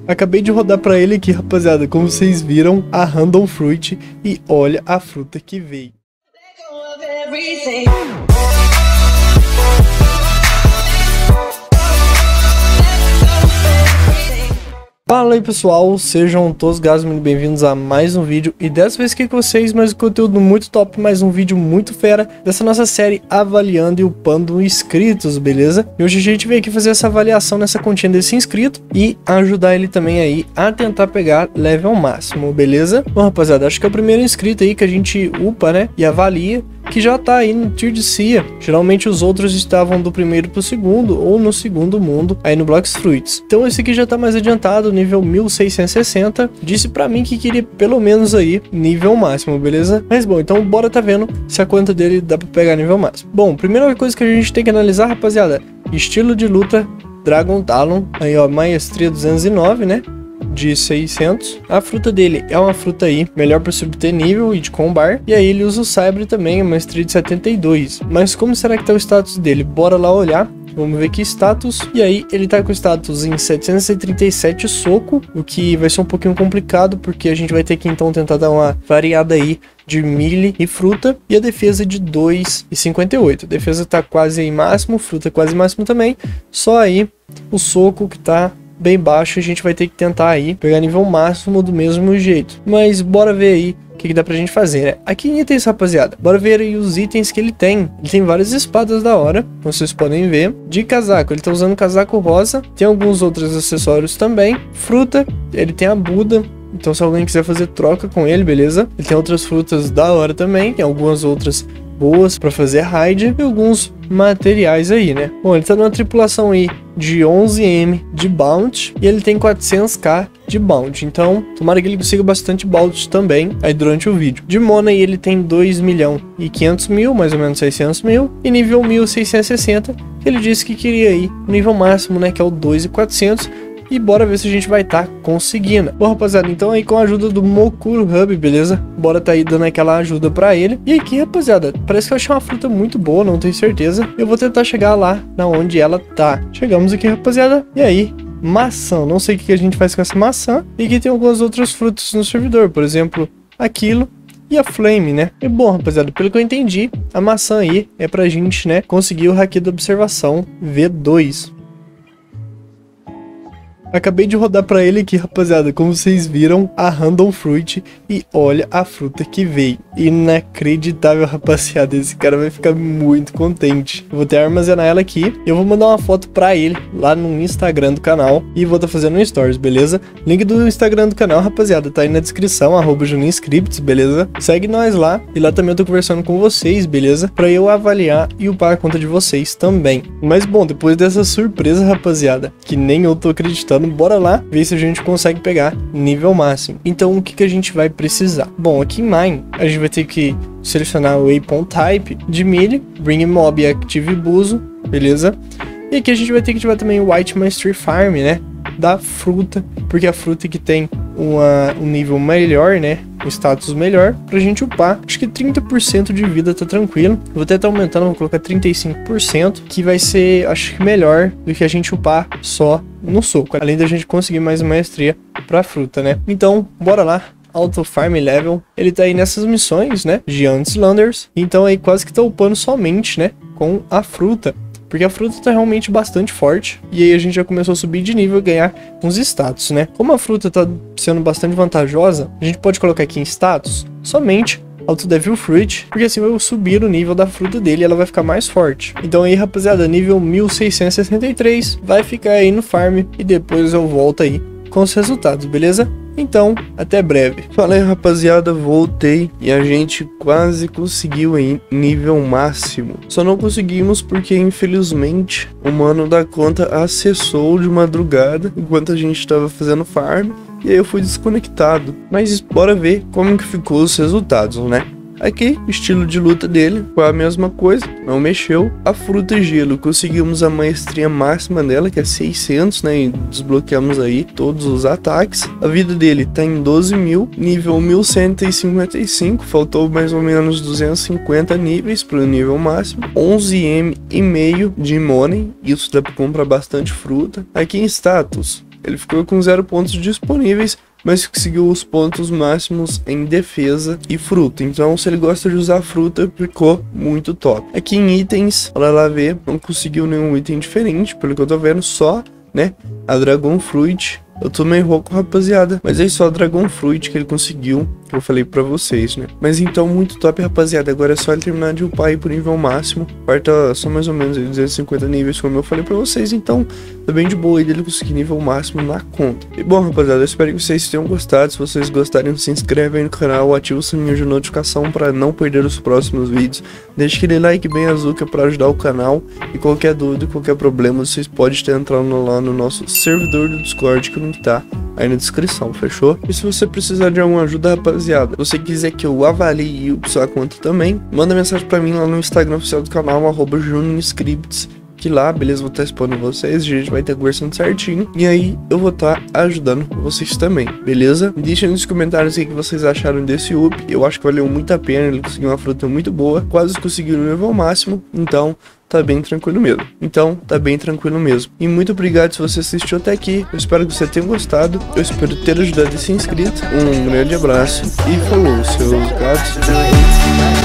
Acabei de rodar pra ele aqui, rapaziada, como vocês viram, a Random Fruit, e olha a fruta que veio. Fala aí pessoal, sejam todos gatos muito bem-vindos a mais um vídeo. E dessa vez aqui com vocês, mais um conteúdo muito top, mais um vídeo muito fera dessa nossa série avaliando e upando inscritos, beleza? E hoje a gente veio aqui fazer essa avaliação nessa continha desse inscrito e ajudar ele também aí a tentar pegar level máximo, beleza? Bom rapaziada, acho que é o primeiro inscrito aí que a gente upa, né, e avalia, que já tá aí no tier de CIA. Geralmente os outros estavam do primeiro pro segundo ou no segundo mundo aí no Blox Fruits. Então esse aqui já tá mais adiantado, nível 1660. Disse pra mim que queria pelo menos aí nível máximo, beleza? Mas bom, então bora tá vendo se a conta dele dá pra pegar nível máximo. Bom, primeira coisa que a gente tem que analisar, rapaziada, estilo de luta Dragon Talon, aí ó, maestria 209, né? De 600. A fruta dele é uma fruta aí melhor para subter nível e de combar, e aí ele usa o Sabre também, a maestria de 72. Mas como será que tá o status dele? Bora lá olhar. Vamos ver que status. E aí ele tá com status em 737 soco, o que vai ser um pouquinho complicado, porque a gente vai ter que então tentar dar uma variada aí de melee e fruta, e a defesa de 2,58. A defesa tá quase aí máximo, fruta quase máximo também, só aí o soco que tá bem baixo, a gente vai ter que tentar aí pegar nível máximo do mesmo jeito. Mas bora ver aí o que dá pra gente fazer, né? Aqui em itens, rapaziada, bora ver aí os itens que ele tem. Ele tem várias espadas da hora, como vocês podem ver. De casaco, ele tá usando casaco rosa. Tem alguns outros acessórios também. Fruta, ele tem a Buda. Então se alguém quiser fazer troca com ele, beleza? Ele tem outras frutas da hora também. Tem algumas outras boas para fazer raid e alguns materiais aí, né? Bom, ele tá numa tripulação aí de 11M de bounty e ele tem 400k de bounty, então tomara que ele consiga bastante bounty também aí durante o vídeo. De Mona aí ele tem 2.500.000, mais ou menos 600.000, e nível 1660, que ele disse que queria aí o nível máximo, né, que é o 2.400. E bora ver se a gente vai estar conseguindo. Bom, rapaziada, então aí com a ajuda do Mokuro Hub, beleza? Bora tá aí dando aquela ajuda pra ele. E aqui, rapaziada, parece que eu achei uma fruta muito boa, não tenho certeza. Eu vou tentar chegar lá, na onde ela tá. Chegamos aqui, rapaziada. E aí, maçã. Não sei o que a gente faz com essa maçã. E aqui tem algumas outras frutas no servidor, por exemplo, aquilo e a Flame, né? E bom, rapaziada, pelo que eu entendi, a maçã aí é pra gente, né, conseguir o Haki da Observação V2. Acabei de rodar pra ele aqui, rapaziada, como vocês viram, a Random Fruit, e olha a fruta que veio. Inacreditável, rapaziada, esse cara vai ficar muito contente. Eu vou até armazenar ela aqui, eu vou mandar uma foto pra ele lá no Instagram do canal, e vou estar fazendo um stories, beleza? Link do Instagram do canal, rapaziada, tá aí na descrição, @JuninhoScripts, beleza? Segue nós lá, e lá também eu tô conversando com vocês, beleza? Pra eu avaliar e upar a conta de vocês também. Mas bom, depois dessa surpresa, rapaziada, que nem eu tô acreditando, bora lá ver se a gente consegue pegar nível máximo. Então o que a gente vai precisar? Bom, aqui em Mine a gente vai ter que selecionar o Waypoint Type de melee, Bring Mob e Active Buzo, beleza? E aqui a gente vai ter que ativar também o White Mastery Farm, né, da fruta, porque a fruta que tem um nível melhor, né, um status melhor, pra gente upar. Acho que 30% de vida tá tranquilo. Vou até estar aumentando, vou colocar 35%, que vai ser, acho que melhor do que a gente upar só no soco, além da gente conseguir mais maestria pra fruta, né? Então, bora lá. Auto Farm Level, ele tá aí nessas missões, né, de Anti-Landers, então aí quase que tá upando somente, né, com a fruta. Porque a fruta tá realmente bastante forte. E aí a gente já começou a subir de nível e ganhar uns status, né? Como a fruta tá sendo bastante vantajosa, a gente pode colocar aqui em status somente Auto Devil Fruit, porque assim eu subir o nível da fruta dele e ela vai ficar mais forte. Então aí, rapaziada, nível 1663 vai ficar aí no farm e depois eu volto aí com os resultados, beleza? Então, até breve. Fala aí, rapaziada, voltei e a gente quase conseguiu em nível máximo. Só não conseguimos porque, infelizmente, o mano da conta acessou de madrugada enquanto a gente estava fazendo farm e aí eu fui desconectado. Mas bora ver como que ficou os resultados, né? Aqui, estilo de luta dele foi a mesma coisa, não mexeu. A fruta gelo, conseguimos a maestria máxima dela, que é 600, né, e desbloqueamos aí todos os ataques. A vida dele tá em 12.000, nível 1155, faltou mais ou menos 250 níveis para o nível máximo. 11M e meio de money, isso dá para comprar bastante fruta. Aqui em status, ele ficou com 0 pontos disponíveis, mas conseguiu os pontos máximos em defesa e fruta. Então, se ele gosta de usar fruta, ficou muito top. Aqui em itens, olha lá ver, não conseguiu nenhum item diferente, pelo que eu tô vendo, só, né, a Dragon Fruit. Eu tô meio rouco, rapaziada, mas é só a Dragon Fruit que ele conseguiu, que eu falei pra vocês, né? Mas então, muito top, rapaziada. Agora é só ele terminar de upar aí pro nível máximo. Falta só mais ou menos 250 níveis, como eu falei pra vocês. Então, tá bem de boa aí dele conseguir nível máximo na conta. E bom, rapaziada, eu espero que vocês tenham gostado. Se vocês gostarem, se inscreve aí no canal, ativa o sininho de notificação pra não perder os próximos vídeos. Deixa aquele like bem azul que é pra ajudar o canal. E qualquer dúvida, qualquer problema, vocês podem estar entrando lá no nosso servidor do Discord, que o link tá aí na descrição, fechou? E se você precisar de alguma ajuda, rapaziada, se você quiser que eu avalie a sua conta também, manda mensagem pra mim lá no Instagram oficial do canal, @JuninScripts, que lá, beleza, vou estar respondendo vocês, a gente vai estar conversando certinho, e aí eu vou estar ajudando vocês também, beleza? Deixa nos comentários aí o que vocês acharam desse up. Eu acho que valeu muito a pena, ele conseguiu uma fruta muito boa, quase conseguiu no nível máximo, então tá bem tranquilo mesmo. E muito obrigado se você assistiu até aqui. Eu espero que você tenha gostado. Eu espero ter ajudado e se inscrito. Um grande abraço e falou, seus gatos.